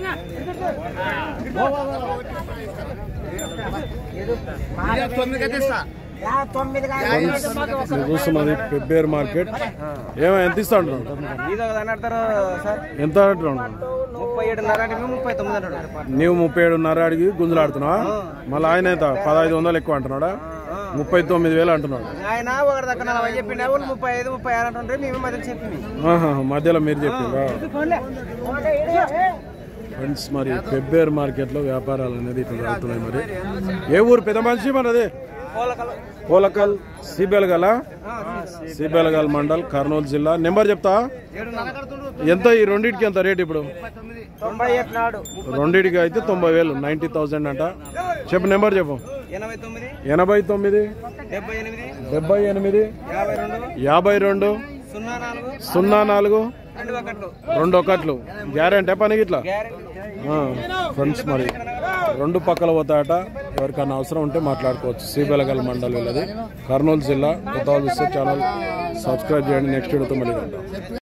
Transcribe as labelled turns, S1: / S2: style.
S1: చూస్తున్నది పెబ్బేరు మార్కెట్. ఏమో ఎంత ఇస్తా అంటున్నాడు? ఎంత అంటున్నాడు? నీవు 37.5 అడిగి గుంజులాడుతున్నావా? మళ్ళీ ఆయన ఎంత 1500 ఎక్కువ అంటున్నాడా? 39,000 అంటున్నాడు. మధ్యలో మీరు చెప్పిందా ఫ్రెండ్స్? మరి పెబ్బేరు మార్కెట్ లో వ్యాపారాలు అనేది ఇట్లా జరుగుతున్నాయి. మరి ఏ ఊరు పెద్ద మనిషి మనది? పోలకల్ సిబెలగల్ మండల్, కర్నూలు జిల్లా. నెంబర్ చెప్తా ఎంత? ఈ రెండింటికి ఎంత రేట్ ఇప్పుడు? రెండింటికి అయితే 90,000, 90,000 అంట. చెప్పు నెంబర్ చెప్పు. 89 78 52 04 21. గ్యారెంటీ పనికి ఇట్లా ఫ్రెండ్స్. మరి రెండు పక్కల పోతాయట. ఎవరికైనా అవసరం ఉంటే మాట్లాడుకోవచ్చు. సిబెలగల్ మండల్ వెళ్ళది, కర్నూలు జిల్లా. కొత్త చూస్తే ఛానల్ సబ్స్క్రైబ్ చేయండి. నెక్స్ట్ వీడియోతో మళ్ళీ